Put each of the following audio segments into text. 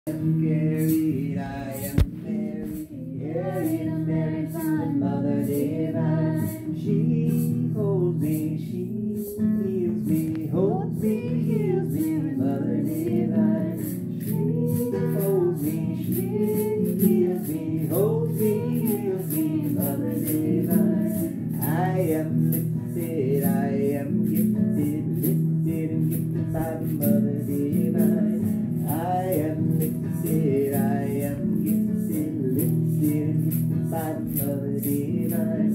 am carried, I am married, carried and married to the Mother Divine. She holds me, she heals me, holds me, heals me, Mother Divine. She holds me, she heals me, holds me, heals me, Mother Divine. I am lifted, I am gifted, lifted and gifted by the Mother Divine. I am lifted, I am gifted, lifted and gifted by the Mother Divine.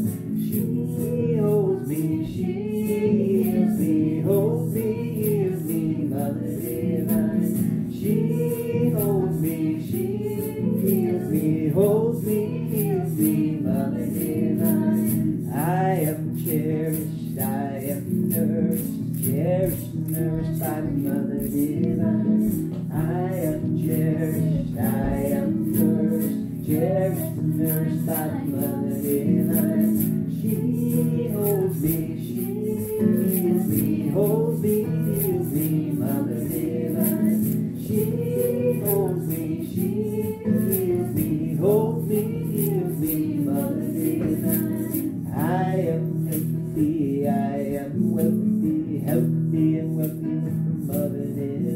She holds me, she heals me, holds me, heals me, Mother Divine. She holds me, she heals me, holds me, heals me, Mother Divine. I am cherished, I am nourished, cherished and nourished by the Mother Divine. I am cherished, I am nourished, cherished and nourished by the Mother Divine. She holds me, she heals me, holds me, heals me, Mother Divine. She holds me, she heals me, holds me, heals me, Mother Divine. I am healthy, I am wealthy, healthy and wealthy with the Mother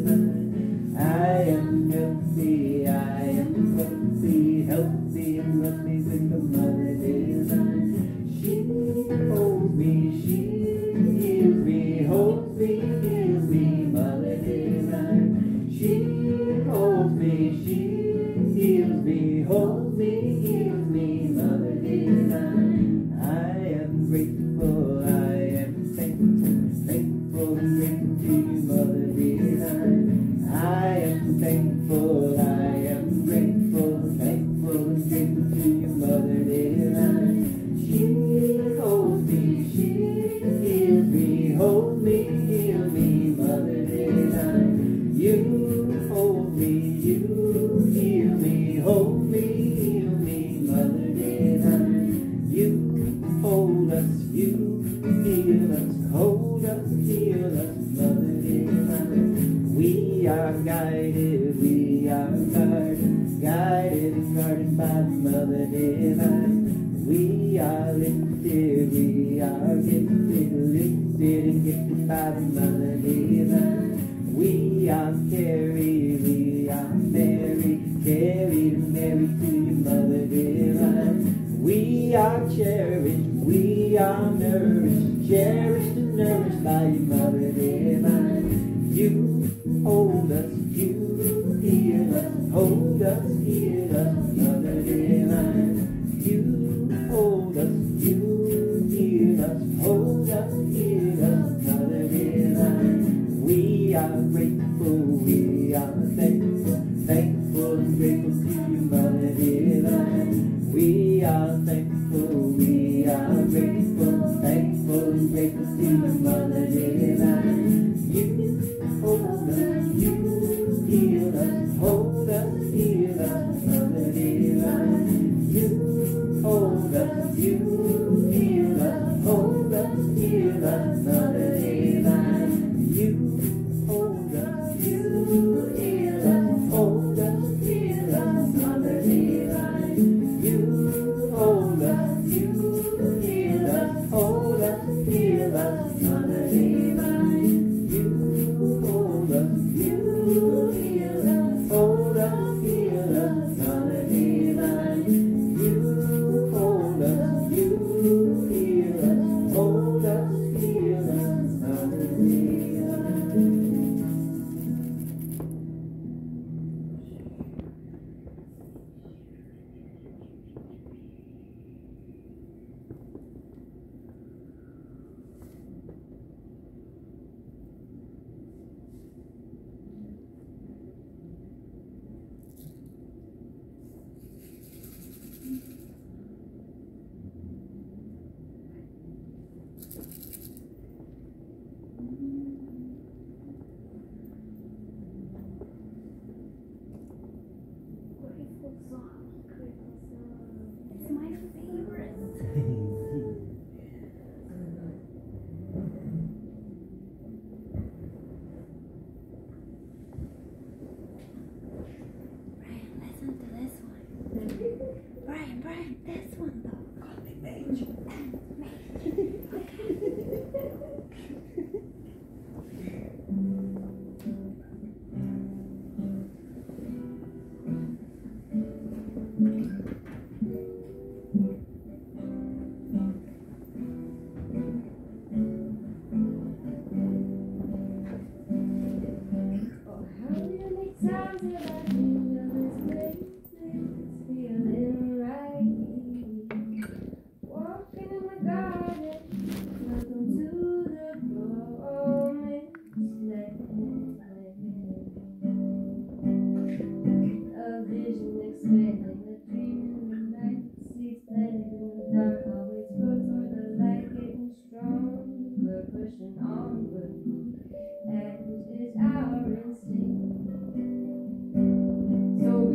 Divine. I am healthy, I am wealthy, healthy and wealthy with the Mother Divine. She holds me, she heals me, holds me, heals me, Mother Divine. She holds me, she heals me, holds me, heals me, Mother Divine. I am grateful, I am thankful, thankful and grateful to you, Mother Divine. I am thankful, I am grateful, thankful and grateful to you, Mother Divine. She holds me, she heals me, holds me, heals me, Mother Divine. You hold me, you heal me, hold me, heal me, Mother Divine. You hold us, you heal us, hold us, heal us, Mother Divine. We are guided, we are guarded, guided and guarded by the Mother Divine. We are lifted, we are gifted, lifted and gifted by the Mother Divine. We are carried, we are married, carried and married to your Mother Divine. We are cherished, we are nourished, cherished and nourished by your Mother Divine. You hold us, you heal us, hold us, heal us, Mother Divine. You hold us, you heal us, hold us, heal us, Mother Divine. We are grateful, we are thankful, thankful and grateful to you, Mother Divine. We are thankful, we are grateful, thankful and grateful to you, Mother Divine. You hold us, you heal us, hold us, heal us, Mother Divine. You hold us, you heal us, hold us, heal us, Mother Divine. You hold us, you heal us, hold us, heal us, Mother Divine. You hold us, you heal us, hold us, heal us, Mother Divine. You hold us, you heal us, hold us, heal us, Mother Divine. You hold us, you heal us, hold us, heal us, Mother Divine. It's my favorite.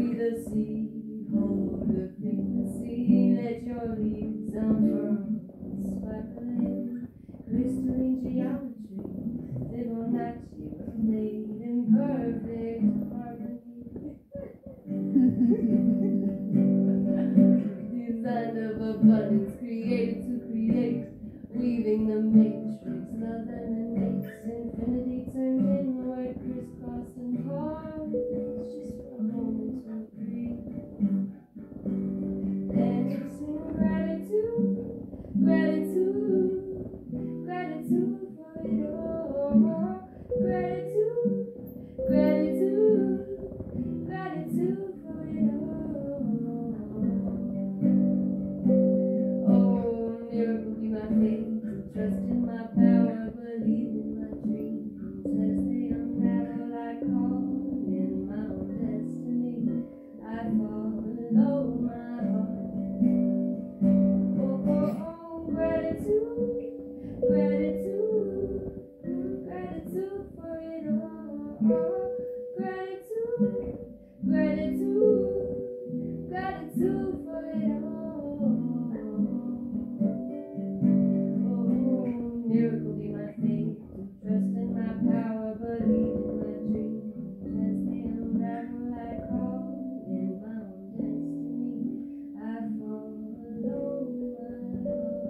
Breathe the sea, hold the frequency, let your leaves unfurl, sparkling, crystalline geometry, Fibonacci, made in perfect harmony. Design of abundance, created to create, weaving the matrix, love emanates, infinity turned inward, crisscrossed and carved, just for a moment to breathe. And it's in gratitude, gratitude, gratitude for it all, gratitude, gratitude, gratitude for it all. Oh, miracle be my faith, trust in my power, believe in my dreams. As they unravel, I call in my own destiny. I follow my heart. Oh, oh, oh, gratitude, gratitude, gratitude for it all. Gratitude, gratitude, gratitude for it all. Miracle be my faith, trust in my power, believe in my dreams. As they unravel, I call in my own destiny. I follow my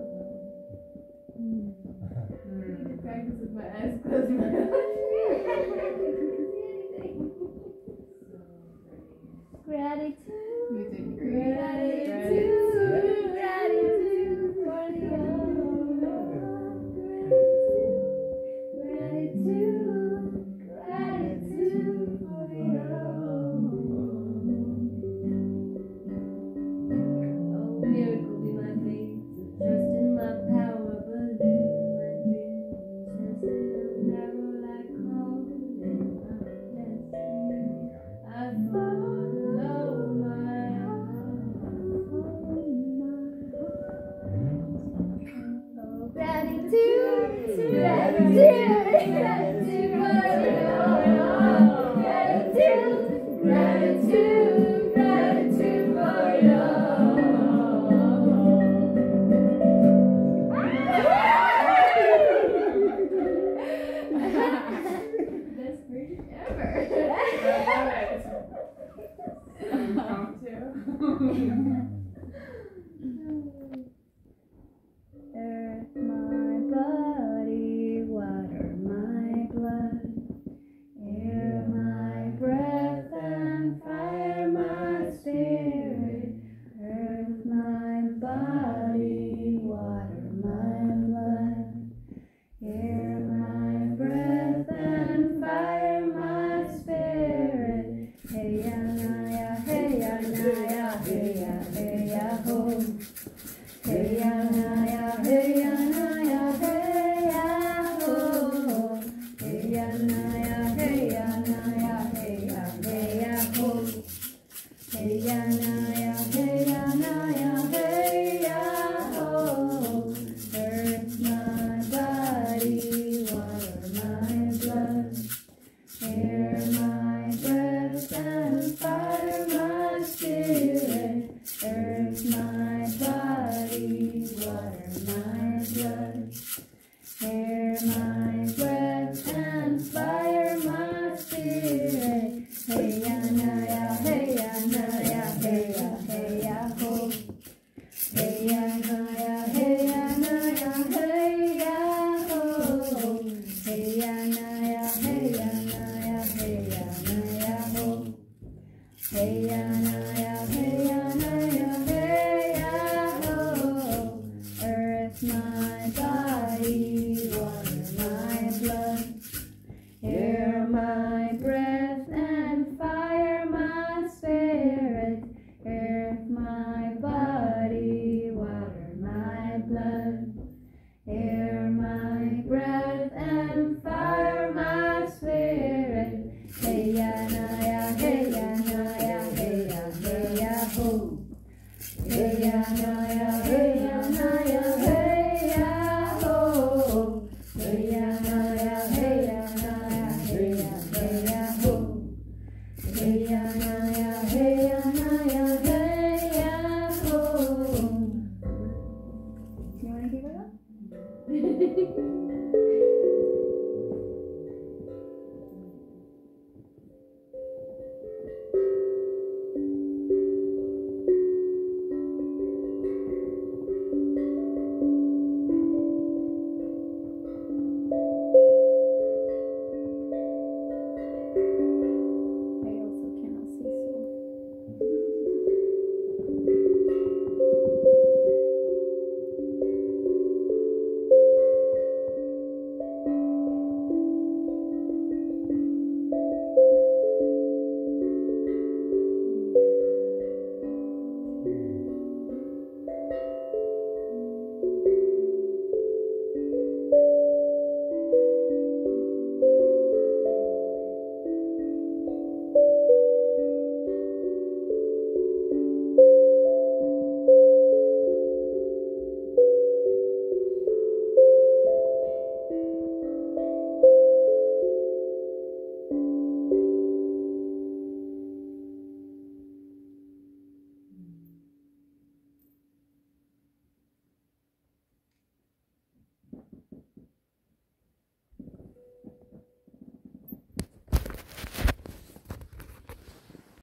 heart. I need to practice with my eyes closed. Gratitude. You did great. Gratitude. Gratitude for the gratitude. Gratitude for the Oh, miracle be my faith, trust in my power, believe in my dreams. As they unravel, I call in my destiny. I follow my heart. gratitude. Gratitude. Gratitude for it all. Gratitude. Gratitude. Gratitude for it all. Best version ever. Earth, my body, water, my blood, air, my breath, and fire, my spirit. Earth, my body, water, my blood, air, my breath, and fire, my spirit. Hey ya na ya, hey ya na ya, hey ya ho. Hey ya na ya, hey ya na ya, hey ya ho. Hey ya na ya, hey ya na ya, hey ya ho. Hey ya na ya, hey ya na ya, hey ya ho. Earth, my body, water, my blood, air, my breath, and fire, my spirit. Earth, my body, water, my blood, air, my breath, and fire, my spirit. Hey ya na ya, hey ya na ya, hey ya ho. Hey ya na ya, hey ya na ya, hey ya ho. Hey ya na ya, hey ya na ya, hey ya ho. Hey ya na ya, hey ya na